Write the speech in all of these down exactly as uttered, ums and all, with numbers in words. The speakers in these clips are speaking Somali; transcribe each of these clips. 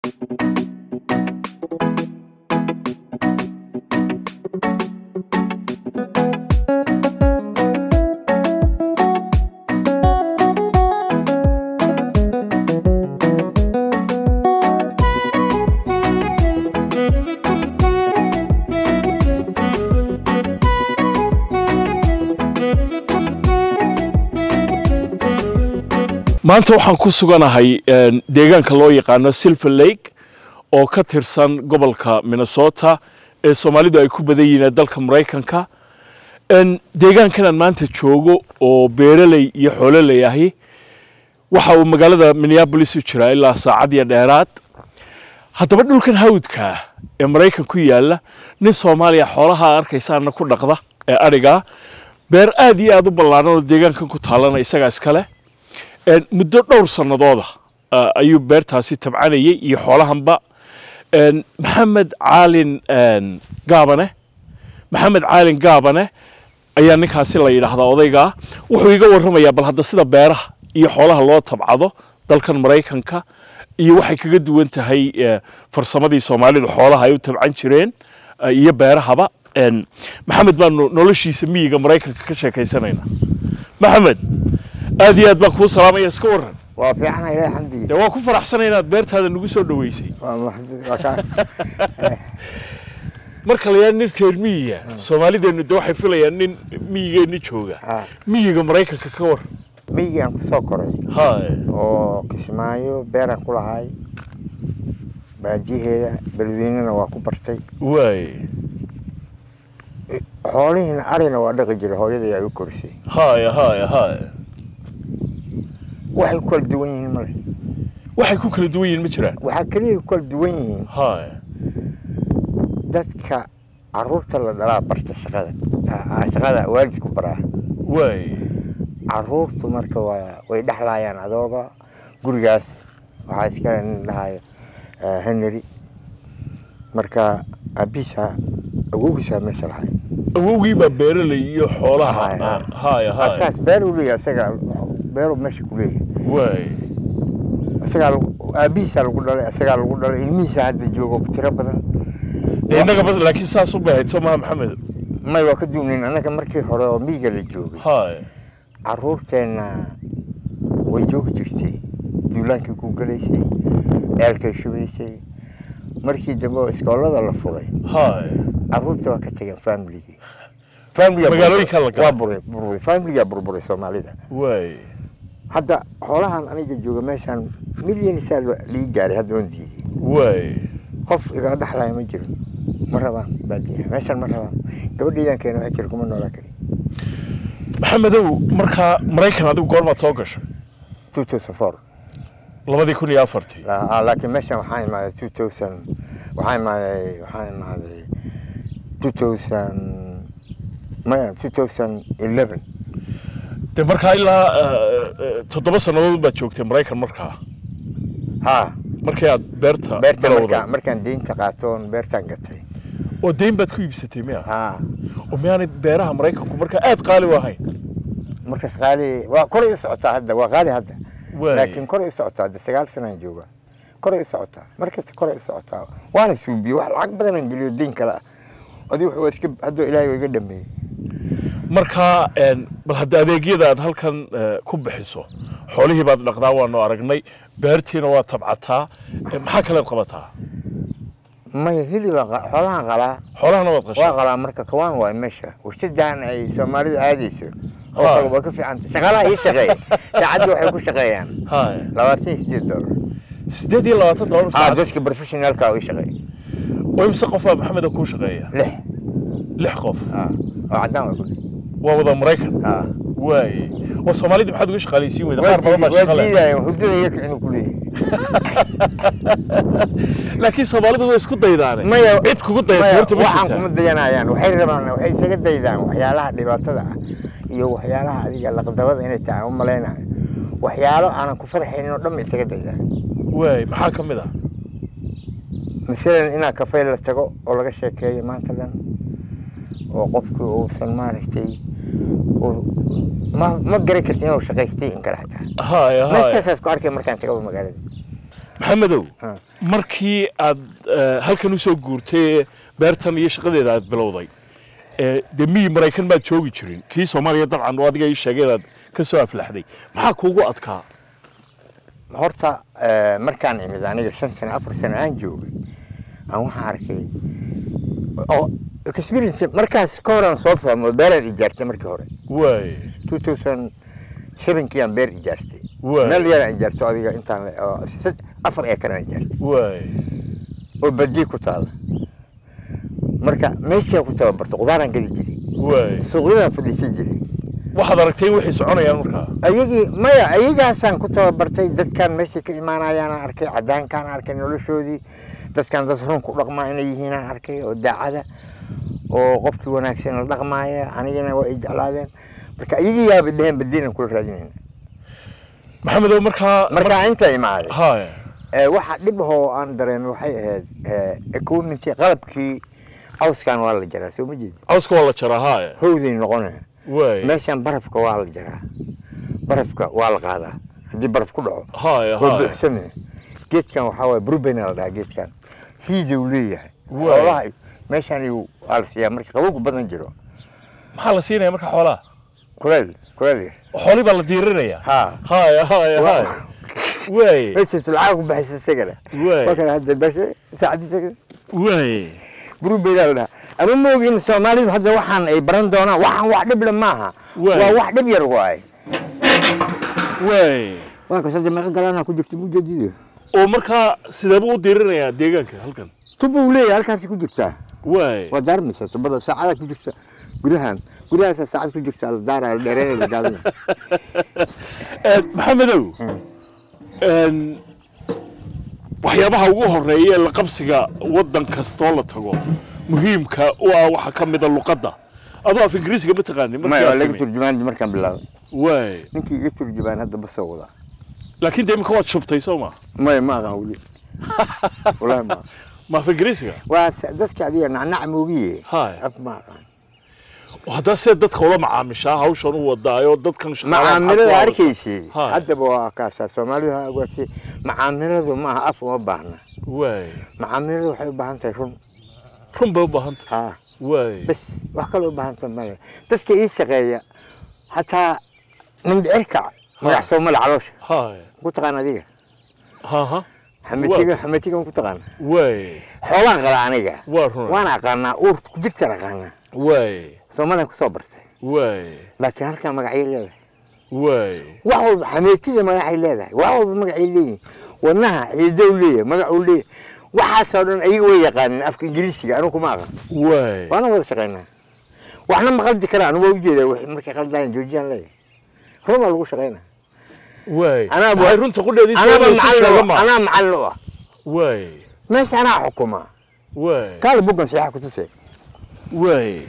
maanta waxaan ku suganahay deegaanka loo yaqaano Silver Lake oo ka tirsan gobolka Minnesota ee Soomaalidu ay ku badan yihiin dalka Mareykanka in deegaankan aan maanta joogo oo beeraley iyo xoololey ahi waxa uu magaalada Minneapolis u jiraa ilaa saacad iyo dheeraad haddaba dhulkan hawdka ee Mareykanka ku yaala nin Soomaaliya xoolaha arkaysaana ku dhaqda ee ariga beer aad iyo aad u ballaaran oo deegaankan ku taalana isaga iskale muddo dhowr sanadooda ayuu beertaasi tabcanayay iyo xoolahanba maxamed caalin gaabane maxamed caalin gaabane ayaa ninkaasi la yiraahdaa odayga wuxuu iga warramayaa bal hadda sida beeraha iyo xoolaha loo tabcado dalkan Mareykanka iyo waxay kaga duwan tahay farsamadii Soomaalidu xoolaha ay u tabcan jireen iyo beerahaba maxamed baan noloshiisa miyiga Mareykanka ka sheekaysanayna maxamed aad iyo aad baan ku salaamay iska waran waa fiican ilaahay xamdiga waa ku faraxsanaynaa beertaada nagu soo dhaweysay marka la yaan nin reer miyiga Soomaalideenu waxay filayaan nin miyigeena jooga miyiga Mareykanka ka war miyigan ku soo koray haa oo Kismaayo beeran ku lahay baajiheeda balweynana waa ku bartay way xoolihiina arina waa dhaqi jiray hooyadii ay u korisay haa haa haa waxay ku kala duwan yihiin male waxay ku kala duwan yihiin ma jiraan waxa kaliya ku kala duwan yihiin haa dadka caruurta la dhalaa barta shaqada shaqada waalidku baraa way caruurtu marka waa way dhaxlayaan adooga gurigaas waxa iska dhahay Henry marka abisa awowgiisa meesha lahay awowgii baa beeraley iyo xoolaha haa haa asaas beer u leeyahay isaga beero meesha ku leeyahay way isaga abisa lagu dhalay isaga lagu dhalay ilmihiisa hadda joogo tiro badan inaga bas laakiin saas u baahay Soomaa Maxamed ma waa ka duunin anaga markii hore oo miyiga la joogay haa caruurteena way joogi jirtay duulaankii ku galeysay eelkay shubaysay markii dambe iskoolada la furay haa caruurta waa ka tageen family-gi family magaalooyinka la waa buray buray family-ga burburay Soomaalida way hadda xoolahan aniga jooga meeshan milyan saal li gaaray hadda oo diiday way qof iga dhaxlay ma jiro maraba baadiya meeshan maraba gabadhiidan keenay waxa jir kuma noolaa kari maxamedow marka Mareykan adigu goorma soo gashay two thousand four labadii kun iyo afar la laakiin meeshan waxaan imaaday two thousand waxaan imaaday waxaan imaaday two thousand ma two thousand eleven de marka ilaa toddoba sanadood baad joogtay Mareykan markaa ha markii aad beerta beerta markaan deynta qaatoon beertan gatay oo deyn baad ku iibsatay miya ha oo miyaanay beeraha Mareykanku markaa aad qaali u ahayn markaas qaali waa koray socotaa hadda waa qaali hadda laakiin koray socotaa hadda sagaal sano jooga koray socotaa markaas koray socotaa waana suubiyo wax lacag badan aan geliyo deyn kala adii wax iska hadda Ilaahay iga dhameeyay marka een bal hadda adeegyada aad halkan ku bixiso xoolihii baad dhaqdaa waan oo aragnay beertiina waa tabcataa maxaa kale qabataa ما يهلي بقى حولها غلا حولها نوض قش وغلا مركا كوان ومشى وشجعن أي سومالي عاديسو أو طلبوا كيف عن شغلة هي شغية تعدوا حيكون شغيان هاي لواتين سديد دولار سديد لواتين دولار آه دوسك بروفيشنال كاوي شغية ويمسقف محمد أكون شغية لح لح قف آه وعدام أقول ووضع مريكان آه واي والصومالي دي بحد وش خاليسين وإذا خير بابا شغلة ودي ودي يكعنوا كله لكن صومالي ده اسكت دايدانه ما يا عيد كوكو دايدانه ورت waxaan kuma dayanayaan waxay rabaan waxay isaga daydaan waxyaalaha dhibaatada ah iyo waxyaalaha adiga laqdabada inay tahay u maleynaa waxyaalo aan ku farxaynin oo dhan isaga daydaan way maxaa kamid ah misalan ina kafee la tago oo laga sheekeeyo maanta dhan oo qofku uu san maartay oo ma ma garan kartin oo shaqaystay in kala xataa haay haay markaas ku arkay markaan tago magaalada maxamedow markii aad halkan u soo guurtay beertan iyo shaqadeeda aad bilowday ee demi Mareykan ma joogi jirin kii Soomaaliya dabcan oo adiga ay sheegeen ka soo aflaxday maxaa kuugu adkaa horta markaan imid aniga shan sano afar sano aan joogay aan waxaan arkay oo experience markaas ka horan soo fahmo beer ijaartay markii hore way two thousand seven kii aan beer ijaartay meel yar ijaartay adiga intaan afar acre aan ijaartay way oo badii ku taal marka meesha ku tababartay qudaaraan gadi jiray way suuqyada fadhiisan jiray waxaad aragtay wixii soconayaan markaa ayagii maya ayagaasaan ku tababartay dadkan meesha ka imaanayaan arkay cadaankaan arkay noloshoodii dadkan dad run ku dhaqmaa inay yihiin arkay oo daacada oo qofkii wanaagsan la dhaqmaaya anigana waa ijlaadeen marka ayagii yaab dheen badiina ku raadinayna maxamedow markaa marka inta imaaday haa ee waxa dib oo aan dareemay waxay ahayd ee economy qalabkii awskan waa la jaraa soo ma jeed awska waa la jaraa haa howdii noqonay way meeshan barafka waa la jaraa barafka waa la qaadaa hadii baraf ku dhaco haa haa geedkan waxa way brubena la dhahaa geedkan hiidu leeyahay wallahi meeshan uu alsiya markii qabowgu badan jiro maxaa la siinaya marka xoolaha kuleel kuleel xooli baa la diirinaya ها هاي هاي هاي وي ايش تلعب بحس السجله وي فكر هذا باش ساعدي سجله وي جروب بيلا انا موجين الصومالي هذا waxaan ay baran doona waxaan wax dhib la maaha waa wax dhib yar waay way waa ka saddex meeqa galana ku jirtay mujadido oo marka sidee buu u diirinaya deegaanka halkan tubu leeyahay halkaas ku jirtaa way waa darmisa sabada saacada ku jirta gudahan gudahaas saacad ku jirta daara dheereeyay gaabin ee maxamedow een waxyaabaha ugu horeeya la qabsiga wadan kasto la tago muhiimka oo ah waxa kamid ah luqadda adoo af ingiriisiga ma taqaanid markaa ma laga turjumaan markaan bilaabay way ninkii iga turjubaan hadda bas wada laakiin deema ka wad shubtay Soomaa ma ma aqaan wali wala ma ما في إنجليزي؟ وادتك هذه نعناع موجية هاي ما وهذا سيد دتك ولا معامشة هاو شنو وضايو دتك مش معاملة هركيشي حتى بوا كاسة سوماليها قوتي معاملة ذو ما أفوا بحنا واي معاملة ذو حيو بحنت شون شون بو بحنت ها واي بس وحكلوا بحنت مالي تسكي إيش شغية حتى من إركع ما يحسوا مال عروش هاي قلت أنا دي ها ها حمتيجا حمتيجا كنت قانا واي حولان قلانيجا وارهون وانا قانا أورت كجبت قانا واي سومالي كصبرت واي لكن هالكا مقعي ليه واي واحد حمتيجا مقعي ليه واحد مقعي ليه ونها يدولية مقعوا ليه وحاسون أي ويا قانا أفك إنجليزي أنا كم أقان واي وأنا ولا شقينا وإحنا ما قلت كلام أنا موجودة ومركي قلدان جوجان ليه هم اللي شقينا واي أنا أبغى هيرون تقول لي أنا معلق أنا معلق واي مش أنا حكومة واي قال بوكن سياحة كتوسي واي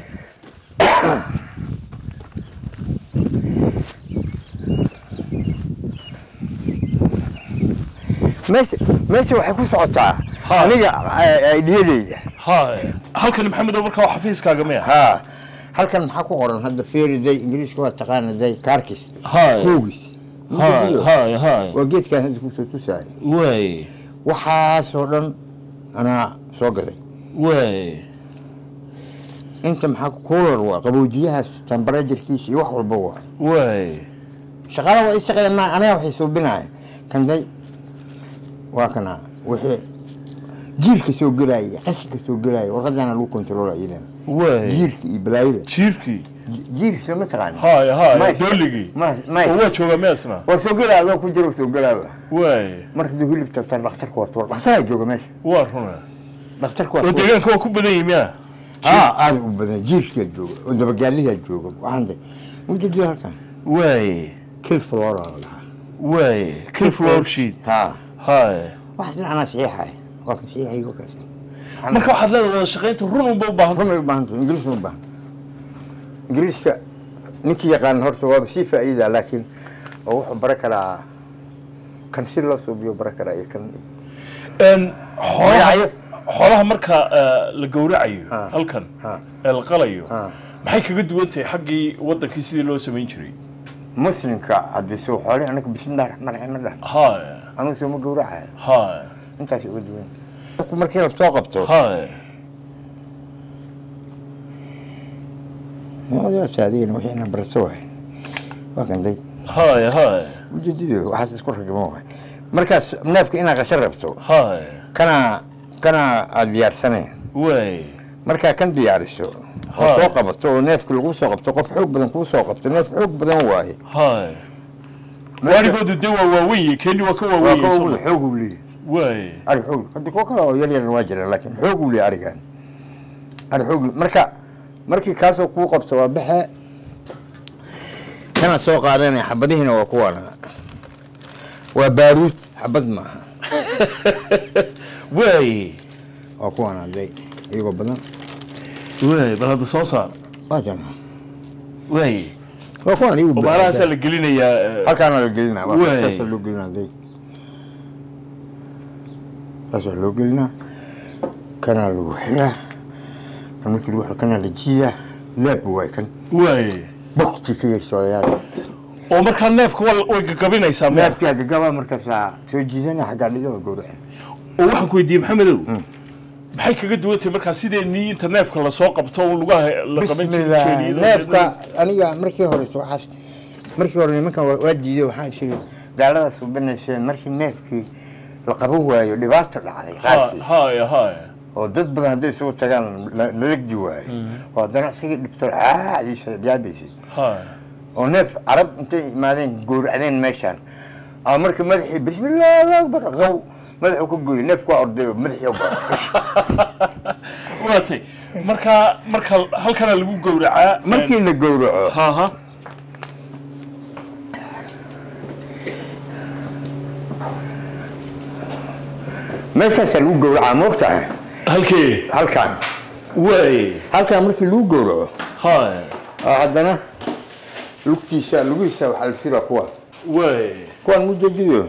ماشي ماشي وحكوا صوتها أنا أيديلي هاي هل كان محمد أبو بكر وحفيز كاجميع ها هل كان محكوا قرن هذا فيري زي إنجليز كوا تقان زي كاركس هاي كويس هاي هاي هاي وجيت كان هذا كوسو توساي واي وحاس ورن أنا سوقي واي أنت محك كولر وقبوجيها تمبرجر كيسي وحول بوا واي شغالة وإيش شغالة ما أنا وحي سوبنا كان زي وكنا وحي جيرك سوق جراي قشك سوق جراي وغدا أنا لو كنترول أيضا واي جيرك بلايرة جيركي جير سو متغان هاي هاي دولجي ما ما هو شو ما اسمه وسوق جراي لو كنت جرو سوق جراي واي مركز يقول لي بتاع دكتور كوارتور دكتور جوجا ماشي وار هنا دكتور كوارتور وديجان كوا كوب بدي يميا اه هذا بدنا جيرك جوجا وده قال لي جوجا وعندك وجد لي هكذا واي كل فلورا واي كل فلور شيت ها هاي واحد أنا صحيح هاي وقت صحيح أيوة كذا marka waxaad leedahay shaqeynta run u baahan run u baahan ingiriis u baahan ingiriiska ninkii yaqaan horta waa si faa'iida laakiin oo wuxuu bara karaa kan si loo soo biyo bara karaa kan een xoolaha xoolaha marka la gowracayo halkan ee la qalayo maxay kaga duwan tahay xaqii wadankii sidii loo sameyn jiray muslimka hadii soo xoolaha anaka bismillaahir rahmaanir rahiim haa anu soo ma gowracay haa intaas ugu duwan markii la soo qabto هاي هذا سعدين وحنا برسوه وكان دي هاي هاي وجديد وحاسس كل جموعه مركز نافك انا شربته هاي كان كان ديار سنه وي marka kan diyaariso soo qabato neefka lagu soo qabto qof xoog badan ku soo qabto neef xoog badan waay هاي واريغود دوا واوي كاني وكا واوي xoog u leeyahay واي ari xoog hadii ko kala yar yar waa jira laakiin xoog u leeyahay arigan ari xoog marka markii kaas oo ku qabto waa baxa kana soo qaadanay xabadihiina waa kuwana waa baaruud xabad ma واي waa kuwana day iyago badan واي bal hada soo saar waa jana واي waa kuwana iyago badan walaasha la gelinaya halkaan la gelinaa waa saas loo gelinaa day saas loo gelinaa kana lagu xiraa kan markii lagu kana la jiiya leeb way kan واي baqti ka yar soo yaad oo marka neefka way gagabinaysaa neefka gagaba markaas soo jiidana xaga dhigo gowrac oo waxaan ku weydiiyay maxamedow maxay kaga duwantay marka sideenii inta neefka la soo qabto oo lugaha la qaban jiray neefka aniga markii hore soo xas markii hore nimanka waa diiday waxaan sheegay gaaladaas u banayseen markii neefkii la qaban waayo dhibaato dhacday qaadkii haay haay oo dad badan haday soo tagaan la legdi waay oo dana isaga dhibtoor caadiisa jaabaysi haay oo neef arab intay imaadeen gooracdeen meeshan ama markii madaxii bismillaah allahu akbar qaw madaxu ku gooyay neefku waa orday madaxii u baa waatay marka marka halkana lagu gowracaa markii la gowraco ha ha meeshaas lagu gowracaa moogtahay halkee halkaan way halkaan markii lagu gowraco haay haddana lugtiisa lugihiisa waxaa la siraa kuwa way kuwaan mujadiyo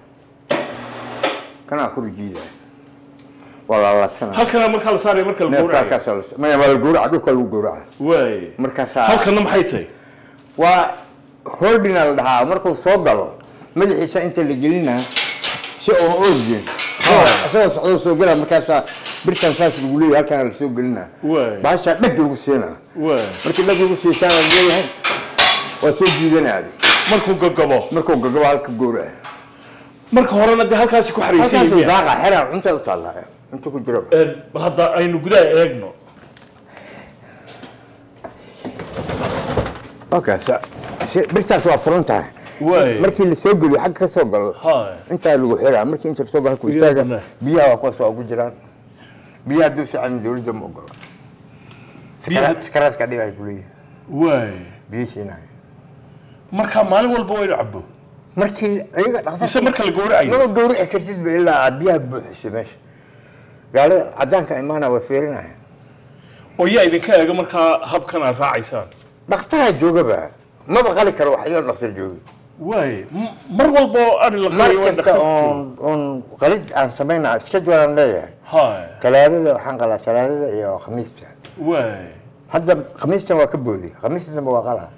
kana ku rijiida wala la sana halkana marka la saaray marka la gowraco ma ma la gowraco dhulka lagu gowraco way markaas halkana maxay tahay waa holdinal dhahaa markuu soo galo madaxiisa inta la gelina si oo orjin asoo socdo soo gala markaas birtan saas lagu leeyahay halkan la soo gelina baasha dhag lagu seena markii dhag lagu seesana leeyahay waa soo jiidanaa markuu gagabo markuu gagabo halka gowraco marka horena de halkaas ku xariisay yahay daaqa xira inta u talaa inta ku jiro ee bal hadda aynu gudaha eegno okay sa birtaas waa furunta markii la soo geliyo xag ka soo galo inta lagu xiraa markii inta soo galo ku istaaga biyaha waa ku soo ugu jiraan biyaha duu saacan dawladda ma ogolo biyaha karaas ka dhigay kulii way biyihiina marka maalin walba way cabo markii ayaga dhaqso marka la gowracayo ma gowraci kartid ilaa biyaha buuxisay meesha gaala cadaanka imaana waa feerinaya oo yaa idinka eega marka habkan aad raacaysaan dhaqtaha joogaba ma baqali karo wax yar dhaqtar joogo way mar walba ari la qariyo waa dhaqtar on on qalid aan sameynaa iska joogan leeyahay haay talaadada waxaan qalaa talaadada iyo khamiista way hadda khamiista waa ka boodi khamiista waa qalaa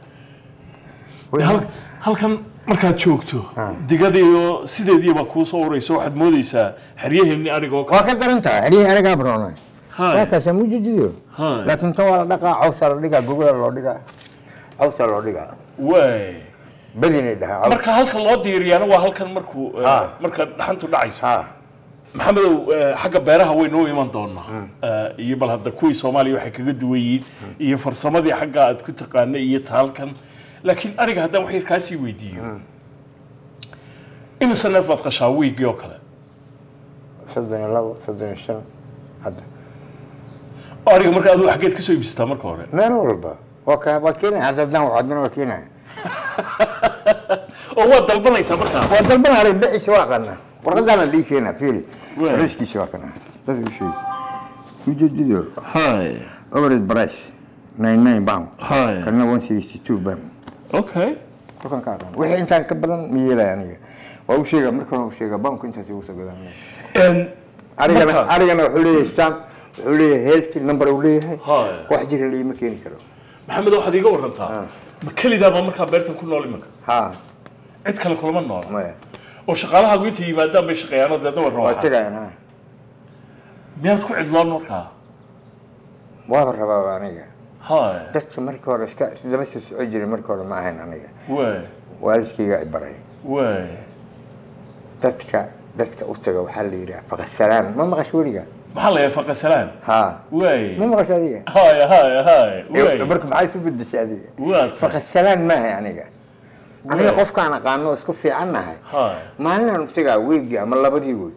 halkan markaad joogto digada iyo sideedii baa kuu soo urayso waxaad moodaysaa xeryaheennii arigoo waa ka daran tahay xeryaha anigaa baroonay waa kaasa mujidiyo laakiin tan waa la dhaqaa cawsa la dhigaa gogol loo dhigaa cawsa loo dhigaa way badinay dhahaa marka halka loo diiriyana waa halkan markuu marka dhaxantu dhacayso maxamedow xagga beeraha way noo iman doonaa iyo bal hadda kuwii Soomaaliya waxay kaga duwan yihiin iyo farsamadii xagga aad ku taqaanay iyo taalkan laakiin ariga haddaan wax yar kaa sii weydiiyo imise neef baad qashaa wiigii oo kale soddon iyo labo soddon iyo shan hadda ariga marka aduu xaggeed ka soo iibsataa marka hore meel walba waa ka waa keenaya haddaan waxaadna waa keenaya oo waa dalbanaysaa markaa waa dalbanaya bixisa waa qana warqadana dhii keena fiiri riskiisa waa kana dad u sheeg ujeedido hay average price ninety-nine pound hay kana one sixty-two pound okay waxaan ka aqaan wixii intaan ka badan ma yeelay aniga waa u sheega marka hore u sheega banku intaas uu soo gadan een arigana arigana wuxuu leeyahay stamp wuxuu leeyahay health number uu leeyahay wax jira leeyma keeni karo maxamed waxaad iga warantaa ma kalidaa ba marka beertan ku nool imanka ha cid kale kulama nool maya oo shaqaalaha ugu inta yimaadaan bay shaqeeyaan oo dadna war waa tagayna miyaad ku cidlaan markaa waa rabaa aniga hay dadka markii hore iska daba soo soo jiray markii hore ma ahayn aniga way waalidkayga ay baray way dadka dadka u taga waxa la yiraahdaa faqasalaan ma maqash wariga maxaa la yiraahdaa faqasalaan ha way ma maqash adiga hay hay hay way marka maxay soo bedeshay adiga waa faqasalaan ma ahay aniga aniga qofkaan aqaano isku fiicannahay hay maalin tagaa weegi ama labadii weeg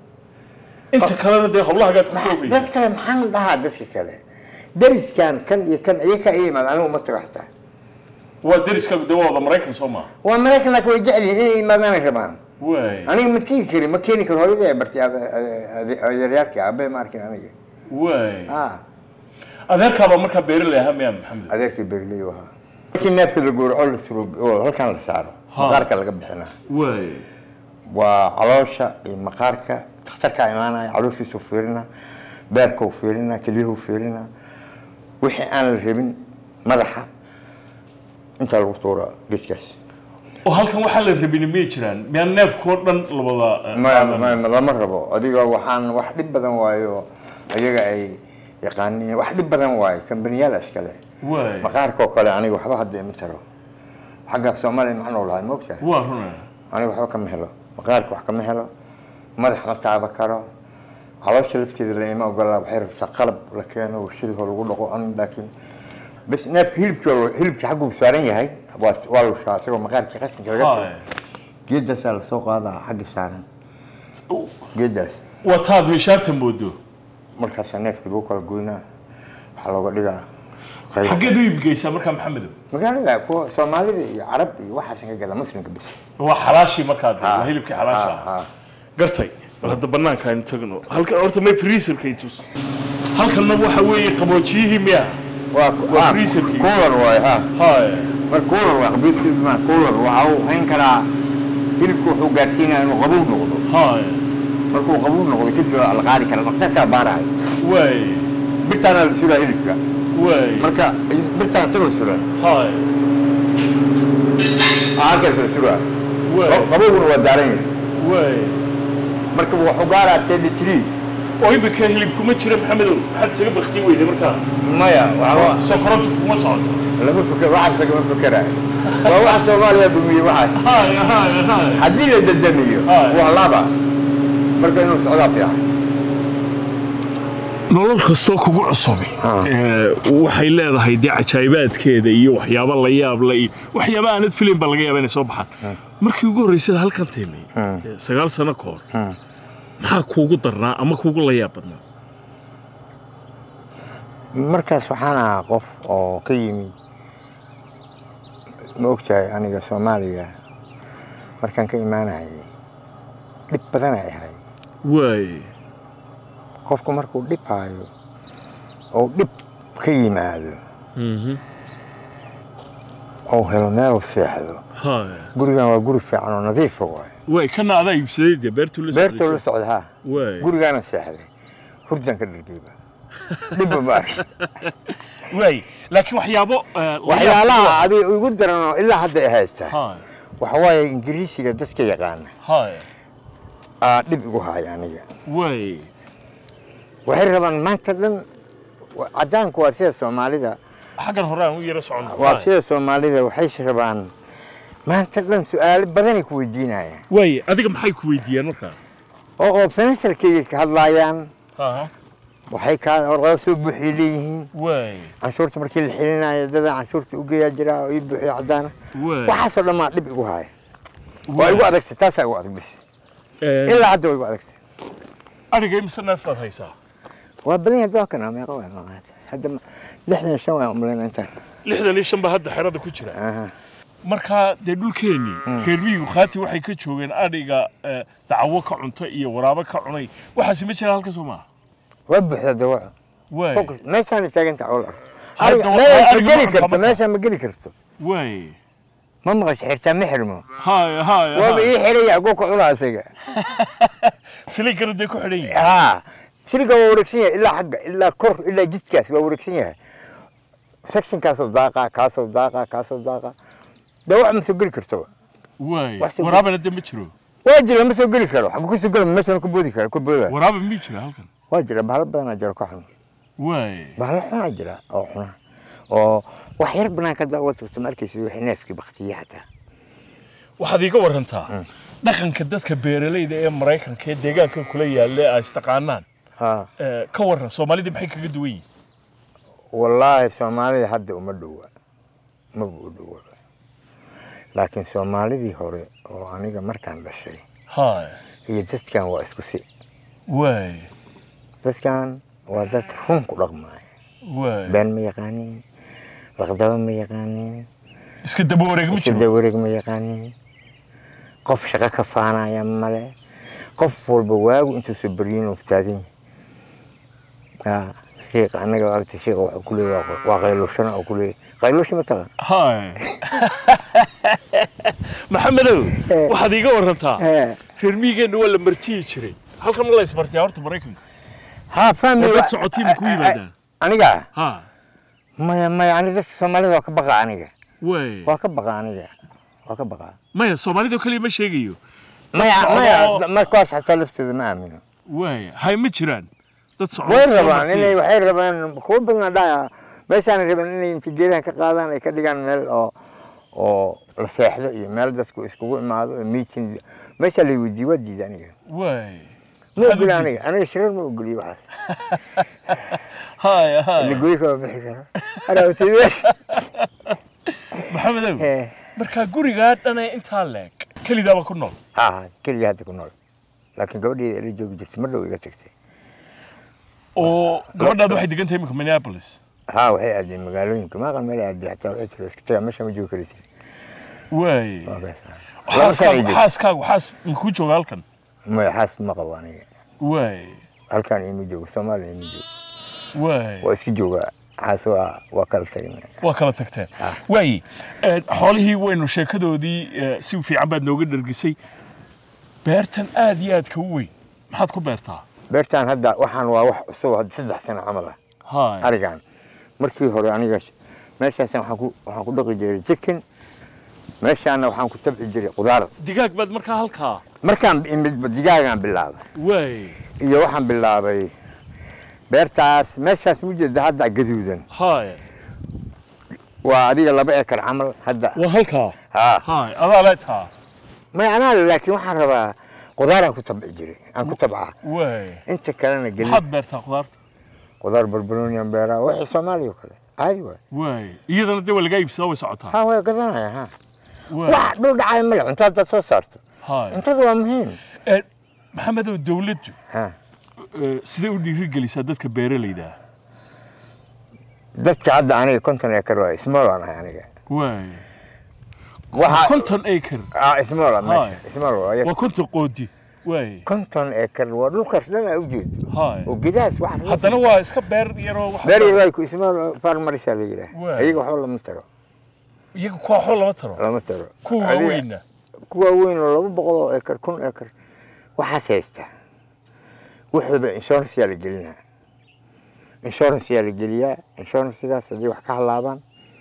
inta kalena dee howlaha gaad ku foofay dad kale maxaan dhahaa dadka kale dariskan kan iyo kan iyaga ay imaad anigu ma tago xataa waa dariska dawada Mareykan Soomaa waa Mareykan la ku jecel inay imaadaan rabaan way aniga ma tii kari ma keeni karo hooyada ay bartay yaryarkii aabay ma arkin aniga way ah adeerkaaba marka beerley ahaa miyaa Maxamed adeerkii beerley waxa markii neefka la gooro la suro oo halkan la saaro maqaarka laga bixina way waa caloosha iyo maqaarka dhakhtarka imaanaya calooshiisa fiirina beerka fiirina kaliyaha fiirina wixii aan la rabin madaxa inta lagu tuuro geedkaas oo halkan waxa la rabin ma jiraan miyaa neefkoo dhan labada ma ma lama rabo adiga waxaan wax dhib badan waayo ayaga ay yaqaaniin wax dhib badan waayo kambaniyaal iskale way maqaarka kale aniga waxba hadda ma taro xagga Soomaaliya maxaan u lahay ma ogtahay waa runa aniga waxba kama helo maqaarka wax kama helo madax ma taaba karo caloosha lafteeda la ima ogolaa waxay rabtaa qalab la keeno warshada lagu dhaqo aan laakiin bas neefka hilibka hilibka xaggu saaran yahay waa waa loo shaa isagoo maqaarka qashinka laga soo geedaas la soo qaadaa xagga saaran geedaas waa taad mishaarta moodo markaas neefka lagu kala goynaa waxa looga dhigaa xageedu iibgeysa marka Maxamed magaalada ku Soomaalida iyo Carab iyo waxa san ka gada muslimka bis waa xalaashi markaa hilibka xalaasha gartay hadda banaanka aynu tagno halkan horta may freezer-ka itus halkan waxa weeye qaboojiyihii miya waa freezer-kii cooler waay ha hay mar cooler waa qaboojiyihii ma cooler waxa uu hayn karaa hilibku wuxuu gaarsiinaa inuu qabow noqdo hay markuu qabow noqdo kadib la qaadi kara dhakhtarka baaraay way birtaan la sura hilibka way marka birtaan soo sura hay aaga soo sura way qabowna waa daaran way marka wuxuu gaaraa teditri oo ibka hilibku ma jira Maxamedow maxad isaga baqti weeyday marka maya waxa soo koronto kuma socoto lama fikir waxa laga fikiraa waa waxa Soomaaliya dumiye waxa hay hay hay hadii la dadamiyo waa laba marka inuu socdaa fiican nolol kastoo kugu cusub ee waxay leedahay dii cajaayibaadkeeda iyo waxyaabo la yaab leh waxyaabo aan filim ba laga yaabaa inay soo baxaan markii ugu horeysay halkan teemay sagaal sano ka hor maxaa kuugu darnaa ama kuugu la yaab badnaa markaas waxaan ahaa qof oo ka yimi ma ogtahay aniga Soomaaliya markaan ka imaanayay dhib badan ay ahay way qofku markuu dhib hayo oo dhib ka yimaado mhm oo helo meel seexdo hay gurigan waa guri fiican oo nadiif ah waay way kana adaa ibsaday beertu la socday beertu la socdaa way gurigan seexday hurdan ka dhigayba dhib ma way laakiin waxyaabo waxyaalaha adi ugu daran ilaa hadda ay haystaa hay waxa waaye ingiriisiga dadka yaqaan hay ah dhib ugu hay aniga way waxay rabaan maanta dhan cadaanku waa sida Soomaalida xagan horaan u yara socon waa sida Soomaalida waxay rabaan maanta dhan su'aalo badan ay ku weydiinayaan way adiga maxay ku weydiiyaan marka oo oo financial-kii ka hadlayaan ha waxay ka warqad soo buuxiyeen way canshuurta markii la xilinayo dad canshuurta u geeya jira oo buuxiy cadaan waxa soo dhamaa dhib igu hay waa igu adagtay taas ay igu adag bis ilaa hadda igu adagtay ariga imsa neefad haysaa waa badan yahay doonka meeqa waa hadda lixdan iyo shan waa umleyn inta lixdan iyo shan ba hadda xerada ku jira aha marka de dhulkeeni reermigu khaati waxay ka joogeen ariga dacwo ka cunto iyo waraabo ka cunay waxa si ma jira halka Soomaa waa buuxda dawac way meeshaan taagan taawul ariga ma geli karto meeshaan ma geli karto way ما مغش حرتا محرمه هاي هاي وبي حري يعقوك علا سيجا سليك ردي كحري ها سليك وركسية إلا حق إلا كر إلا جد كاس وركسية سكشن كاسو ضاقة كاسو ضاقة كاسو ضاقة ده واحد مسجل كرتوا واي ورابنا دم بتشرو واجري لما سوق لي كانوا حقوق سوق لي مثلا كبودي كانوا كبودا ورابع ميجرا هلكن واجري بحال بدنا جرى كحن واي بحال حنا جرى او حنا oo wax yar banaan ka daawado markiisa wixii neefkii baqtiyay hata waxaad iga warantaa dhaqanka dadka beeralayda ee Mareykanka ee deegaanka kula yaala ay istaqaanaan ha ee ka waran Soomaalida maxay kaga duwan yihiin wallahi Soomaalida hadda uma dhawa ma u dhawa laakiin Soomaalidii hore oo aniga markaan dhashay ha iyo dadkan waa isku si way dadkan waa dad run ku dhaqmay way baan ma yaqaanin laqdaba ma yaqaanin iska daba wareeg ma jiro iska daba wareeg ma yaqaanin qof shaqo ka faanaya male qof walba waagu intuu soo bariin oo taagan ah sheekh anaga waqti sheekh waxa ku leeyahay waa qaylushana oo ku leeyahay qaylush ma taga hay maxamedow waxaad iga warantaa reer miyigeena waa la martii jiray halkan la isbartay horta Mareykanka ha fahmi waa socotiin ku yimaadaan aniga ha ما ما يعني ده Soomaalida ka baqa aniga way waa ka baqa aniga waa ka baqa ma Soomaalida kaliya ma sheegayo ma ma ma kaas xataa lafteeda ma aamino way hay ma jiraan dad Soomaali way rabaan inay waxay rabaan kuwa badan dhaa meeshaan rabaan inay intigeedan ka qaadaan ay ka dhigaan meel oo oo la seexdo iyo meel dadku iskugu imaado meeting meesha la wadi wadi aniga way ما أقولاني أنا شرير ما أقولي واحد هاي هاي اللي يقولي كم بحكي أنا وتدرس محمد أبو مركا قولي قاد أنا أنت هالك كل ده بكون نول ها كل ده بكون نول لكن قولي اللي جو جبت مرة ويقتكتي أو قبل ده واحد يجنت هيك مينيابوليس ها وهي عندي مقالين كم أقل مالي عندي حتى وقتلس كتير مش مجيو كريتي واي حاس كاغ حاس كاغ حاس مكوجو هالكن ما حاس ما قواني واي هالكان يمجو Soomaali يمجو واي واسكي جوغا حاس waa waa kala tageen waa kala tagteen waay xoolihii weynu sheekadoodii si fiican baad nooga dhargisay beertan aad iyo aad ka weyn maxaad ku beertaa beertan hadda waxaan waa wax cusub saddex sano camal ah haay arigan markii hore aniga meeshaas waxaan ku waxaan ku dhaqi jiray chicken meeshaana waxaan ku tabci jiray qudaar digaag baad markaa halkaa markaan imid digaagan bilaabay way iyo waxaan bilaabay beertaas meeshaas mujada hadda gaduudan haay waa adiga laba ekar camal hadda waa halkaa ha haay adaa leetaa ma ana laakiin waxaan rabaa qudaar ku tabci jiray aan ku tabcaa way inta kalena gal maxaad beertaa qudaarta qudaar barbarooni aan beeraa wixii Soomaaliya kale aywa way iyadana dee laga iibsado way socotaa ha way gadanaya ha wax dhul dhacay ma leh inta dad soo saarto haay inta waa muhiim ee maxamed oo dawladdu ha sidee u dhiiri gelisaa dadka beeralayda dadka hadda aniga konton acre waa small aan ahay aniga way waxa konton acre ah small aan small waa waa konton qoodi way konton acre waa dhulkaas dhan ay u jeedo haay oo gidaas wax haddana waa iska beer yaroo wax beer yar ku small farmers la yiraahdo ayaga waxa lama taro iyaga kuwa xool lama taro lama taro kuwa weyna kuwa weyn oo laba boqol oo acre kun acre waxa haysta wuxuuda insurance yaa la gelinaa insurance yaa la geliyaa insurance-gaas haddii wax ka halaabaan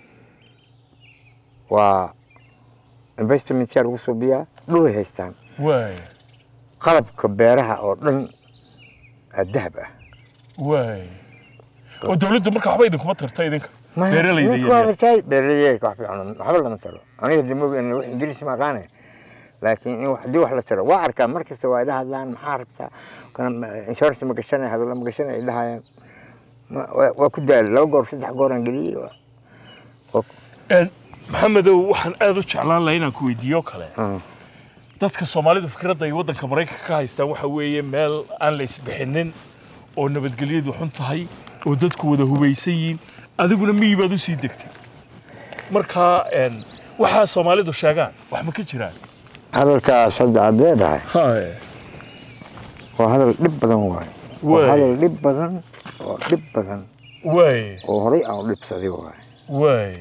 waa investment yaa lagu suubiyaa dhul ay haystaan way qalabka beeraha oo dhan dahab ah way oo dawladdu marka waxba idin kuma tarto idinka beeralayda iyo waa beeralayda wax fiican waxba lama taro aniga dimoog in wax ingiriis ma qaanay laakiin in wax dii wax la taro waa arkaa markasta waa ila hadlaan maxaa rabtaa kana insurance ma gashanay hadal ma gashanay ilahayaan waa ku daal laba goor saddex goor aan galiyay een maxamed waxaan aad u jeclaan lahaa inaan ku weydiiyo kale dadka Soomaalidu fikradda ay wadanka Mareykanka ka haystaan waxa weeye meel aan la isbixinin oo nabadgelyadu xun tahay oo dadku wada hubaysan yihiin adiguna miyibaad u sii degtay marka een waxa Soomaalidu sheegaan wax ma ka jiraan hadalkaas hadda aad leedahay haay waa hadal dhib badan waay waa hadal dhib badan oo dhib badan way oo horay aan dhibsaday waay way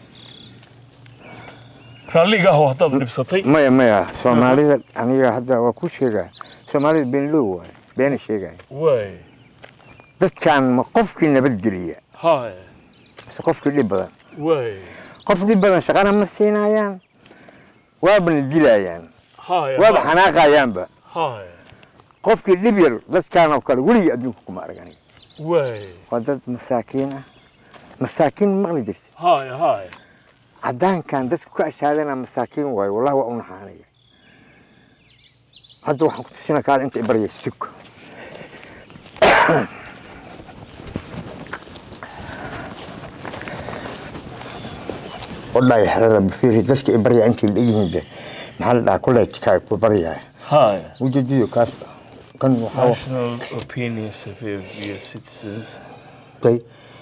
raalliga ah hadda dhibsatay maya maya Soomaalida aniga hadda waa ku sheegaa Soomaalida been loo waay been sheegay way dadkan ma qofkii nabad geliya haay qofkii dhib badan way qof dhib badan shaqana ma siinayaan waa ban dilayaan هاي وابا حناقة يانبا هاي قفك الليبير بس كانوا كانوا ولي أدوكم أرجعني واي ودت مساكين مساكين مغلي درت هاي هاي عدان كان دس كأش هذا أنا مساكين واي والله وأنا حاني هذا واحد كنت سنة قال أنت إبرية السك والله يحرر بفيري دس إبرية أنت اللي يجي محل ده كله تكاي إبرية هاي وجدي كاس كان محاول national opinions of your citizens طيب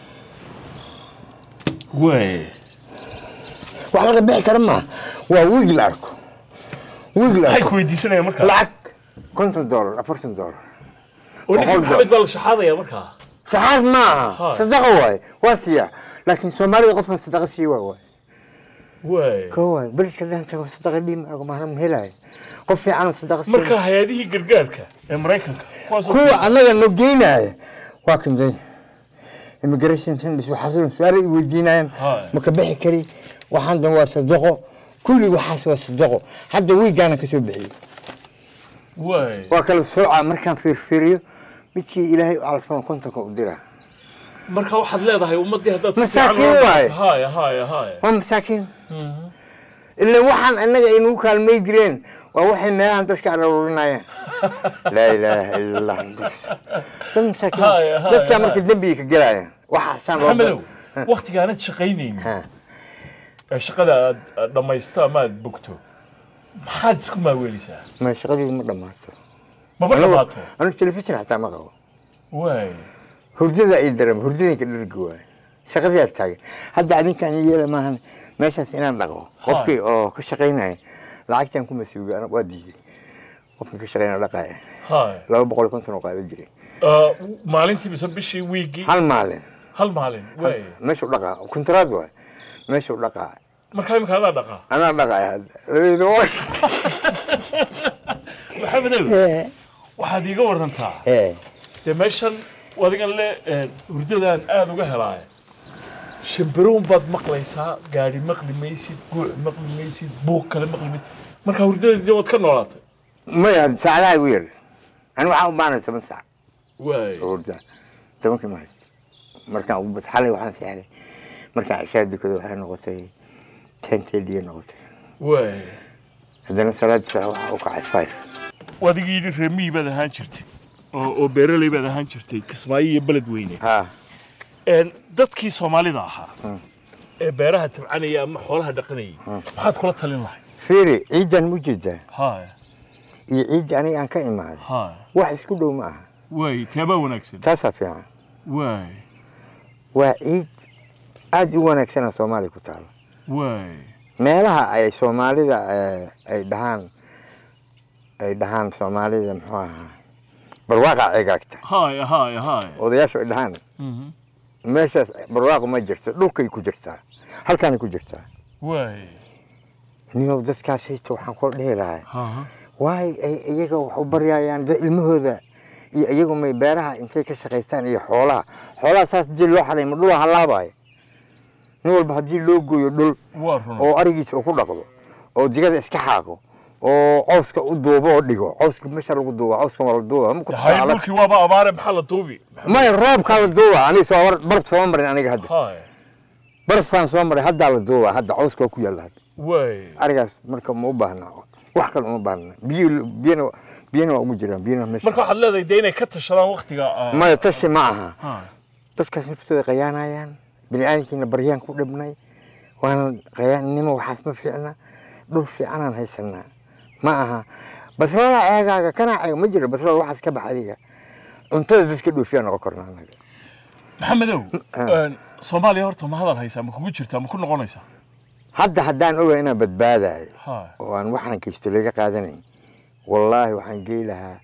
واي waxaa laga bixi kara ma waa wiig la arko wiig la hay ku weydiisanaya markaa lacag konton dollar afartan dollar oo ninka maxamed baa la shaxaadaya markaa shaxaad maaha sadaqa waay waa siya laakiin Soomaalida qofka sadaqa sii waa waay waay koowaad bilka danta sadaqa dhiim aga ma helay qof fiican sadaqa sii marka hay'adihii gargaarka ee Mareykanka kuwa anaga noo geynay waa kanday immigration tenders waxa soo saaray weydiinayaan ma ka bixi kari waxaan dan waa sadaqo kulli waxaas waa sadaqo hadda wiigana ka soo bixiyay waay waa kala sooca markaan fiirfiiriyo midkii ilaahay u alfaan kontonka u dira marka waxaad leedahay ummadii haddaad masaakiin waay haay haay haay waa masaakiin ilaa waxaan annaga inuu kaalmay jireen waa waxay meelahan dadka aruurinayaan laa ilaaha illa allah dan masaakiin dadka marka dambiga ka galaya waxa san maxamedow waqtigaanad shaqaynaynin shaqada aad dhamaysto ama aad bogto maxaad isku maaweelisaa ma shaqadii ma dhamaato ma dhamaato anu telefishin xataa ma qabo waay hurdada ay dareem hurdadinka dhargi waay shaqadii aad taagay hadda adinkan yeela maahan meeshaas inaan dhaqo qofkii oo ka shaqaynaya lacagtan ku masuuga ana waa diiday qofkii ka shaqaynaya dhaqaya haay laba boqol iyo konton oo qaado jiray maalintii mise bishii wiigi hal maalin hal maalin waay meesha dhaqa kontraad waay meesha dhaqa markaa imika adaa dhaqa anaa dhaqaya hadda maxamedow waxaad iiga warantaa dee meeshan adigan le hurdadaan aada uga helaaye shimbiruun baad maqlaysaa gaari maqli maysid guuc maqli maysid buuq kale maqli maysid markaa hurdadii waad ka noolaatay maya saacadaha igu yar ani waxaan u baanay toban saac waay hurda tobankii ma haysto markaan ugu bad xalay waxaan seexday markaan cishaa dukada waxay noqotay ten thirty noqotay waay haddana salaad sax waxaa u kacay five wadigii yidhi reer miyi baad ahaan jirtay oo oo beeraley baad ahaan jirtay Kismaayo iyo beled weyne ha een dadkii Soomaalida ahaa ee beeraha tabcanaya ama xoolaha dhaqanayay maxaad kula talin lahay fiiri ciidan mujida ha iyo ciid aniga aan ka imaaday ha wax isku dhow ma aha way taaba wanaagsan taasa fiican way waa ciid aad u wanaagsan Soomaali ku taal way meelaha ay Soomaalida ay dhahaan ay dhahaan Soomaalida muxuu ahaa barwaaqa cigaagta haay haay haay odayaasha ay dhahaan meeshaas barwaaqo ma jirto dhulkay ku jirtaa halkaan ku jirtaa way niyo dadkaas hayto waxaan ku dhihi lahaa waay ay iyaga wax u baryayaan ilmahooda iyo iyagu may beeraha intay ka shaqeystaan iyo xoolaha xoolaha saas dil loo xalay ma dhul halaabay nin walba hadii loo gooyo dhul oo arigiisa ku dhaqdo oo digada iska xaaqo oo cawska u duubo oo dhigo cawska meesha lagu duubo cawska wala duubo ma ku taala halkii waaba abaare maxaa la duubi ma roobka la duubo ani soo war barf soo marin aniga hadda haay barfan soo marin hadda la duubo hadda cawska ku yaala way arigaas marka ma u baahna wax kale uma baahna biyo biyo biyo ugu jiraan biyo meesha marka waxaad leedahay deynay ka tashadaan waqtiga ma tashi ma aha dadkaas naftooda qayaanayaan bini'aadamkiina baryaan ku dhibnay waan qayaannimo waxaas ma fiicna dhul fiicanaan haysanaa ma aha basrada ceegaaga kana ceeg ma jiro basrada waxaas ka baxadiga cuntada dadka dhoofiyaan oo kornaa anaga maxamedow Soomaaliya horta ma hadal haysaa ma kugu jirtaa ma ku noqonaysaa hadda haddaan ogaa inaan badbaadayo oo aan waxaan kaysto laga qaadanay wallaahi waxaan geey lahaa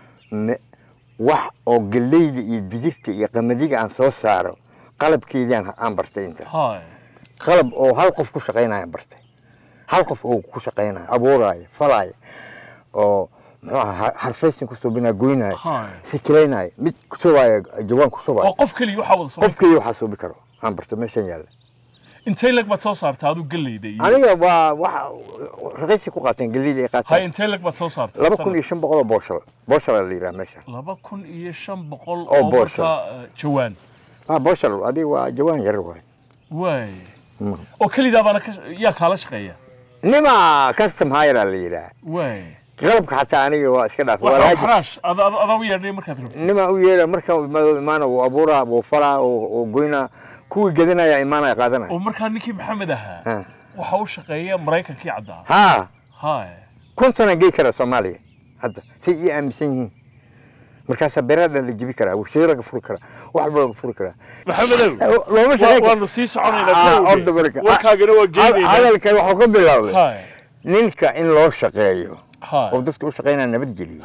wax oo galeyda iyo digirta iyo qamadiga aan soo saaro qalabkeedaan aan bartay inta qalab oo hal qof ku shaqeynaya bartay hal qof oo ku shaqeynaya abuuraya falaya oo muxuu ahaa harfaysan ku soo binaa goynaya si kaleynaya mid ku soo waaya jawaan ku soo waaya qof kaliya waxa wada qof kaliya waxa soo bikaro aan bartay meeshan yaala intee lag baad soo saartaa adu galeyda iyo aniga waa waxa raqaysi ku qaateen galeyda ay qaateen hay intee lag baad soo saartaa laba kun iyo shan boqol oo booshal booshal la yiraahdo meesha laba kun iyo shan boqol oo oo booshal jawaan ah booshal adiga waa jawaan yar waay way oo kaliya bana yaa kala shaqeeya nima custom hire la yiraahdo way qalabka xataa aniga waa iska dhaaf waa xarash ada ada u yeernay markaad rabto nima u yeera marka imaana uu abuura uu fala oo goyna kuwii gadanaya imaanaya qaadanaya oo markaa ninkii maxamed ahaa waxa uu shaqeeyaa Mareykankii caddaa ha ha kuntana gey kara Soomaaliya hadda si ay aaminsan yihiin markaas beerada la jibi kara warshado laga furi kara wax walba laga furi kara maxamed looma shaqeeyo waanu sii soconaynaa warkaagana waa geeyay hadalka waxa ku bilowday ninka in loo shaqeeyo oo dadka u shaqeynaa nabad geliyo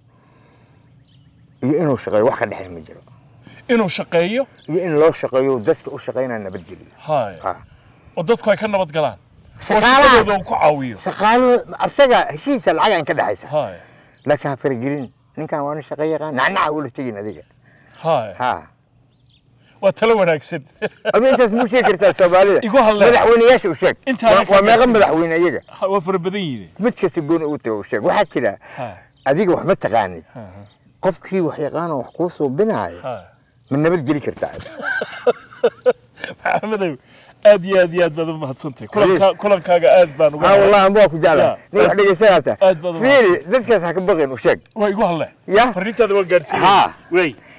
iyo inuu shaqeeyo wax ka dhaxay ma jiro inuu shaqeeyo iyo in loo shaqeeyo dadka u shaqeynaa nabad geliyo ha oo dadku ay ka nabad galaan shaqaalada uu ku caawiyo shaqaalada asaga heshiisa lacag aan ka dhaxaysa ha laakiin ha fargelin ninkan waa shaqo yaqaan nacnac wala tagin adiga ha ha waa talo wanaagsan adiga intaas muu sheegi kartaa Soomaalida madaxweynayaasha u sheeg waa meeqa madaxweyne iyaga waa fara badan yihiin mid kasta goon u tago sheeg waxa jira adiga wax ma taqaanid qofkii wax yaqaan wax ku soo binaayo من نبت جري كرتاع محمد أدي أدي أدي ما هتصنتي كل كل كاجا أد بان آه والله أبوك جاله نروح نيجي ساعته فيني ذكر حق بغين وشق ويقول الله يا فريت هذا والجرسي ها وي